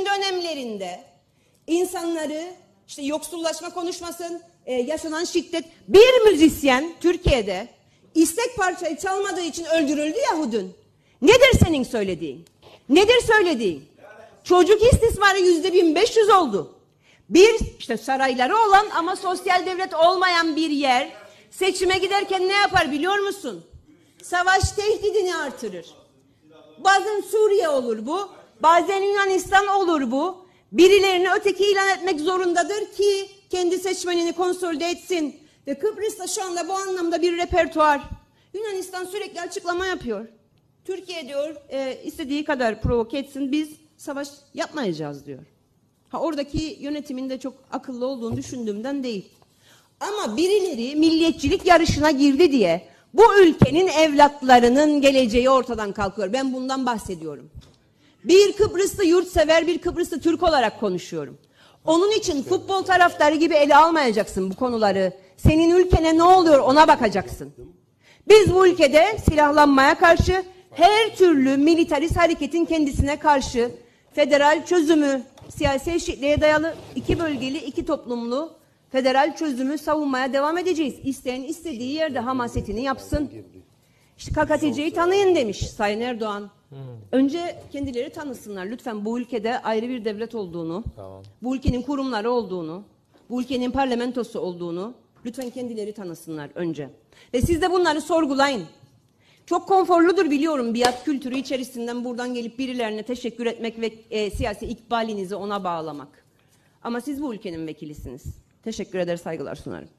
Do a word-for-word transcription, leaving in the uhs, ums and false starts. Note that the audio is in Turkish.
dönemlerinde insanları işte yoksullaşma konuşmasın, e, yaşanan şiddet. Bir müzisyen Türkiye'de istek parçayı çalmadığı için öldürüldü ya dün. Nedir senin söylediğin? Nedir söylediğin? Çocuk istismarı yüzde bin beş yüz oldu. Bir işte sarayları olan ama sosyal devlet olmayan bir yer seçime giderken ne yapar biliyor musun? Savaş tehdidini artırır. Bazen Suriye olur bu, bazen Yunanistan olur bu. Birilerini öteki ilan etmek zorundadır ki kendi seçmenini konsolide etsin. Ve Kıbrıs'ta şu anda bu anlamda bir repertuar. Yunanistan sürekli açıklama yapıyor. Türkiye diyor e, istediği kadar provoke etsin, biz savaş yapmayacağız diyor. Ha, oradaki yönetimin de çok akıllı olduğunu düşündüğümden değil. Ama birileri milliyetçilik yarışına girdi diye bu ülkenin evlatlarının geleceği ortadan kalkıyor. Ben bundan bahsediyorum. Bir Kıbrıslı yurtsever, bir Kıbrıslı Türk olarak konuşuyorum. Onun için futbol taraftarı gibi ele almayacaksın bu konuları. Senin ülkene ne oluyor ona bakacaksın. Biz bu ülkede silahlanmaya karşı, her türlü militarist hareketin kendisine karşı, federal çözümü, siyasi eşitliğe dayalı iki bölgeli, iki toplumlu federal çözümü savunmaya devam edeceğiz. İsteyen istediği yerde hamasetini yapsın. İşte K K T C'yi tanıyın demiş Sayın Erdoğan. Önce kendileri tanısınlar. Lütfen bu ülkede ayrı bir devlet olduğunu, tamam, bu ülkenin kurumları olduğunu, bu ülkenin parlamentosu olduğunu lütfen kendileri tanısınlar önce. Ve siz de bunları sorgulayın. Çok konforludur biliyorum biat kültürü içerisinden buradan gelip birilerine teşekkür etmek ve e, siyasi ikbalinizi ona bağlamak. Ama siz bu ülkenin vekilisiniz. Teşekkür eder, saygılar sunarım.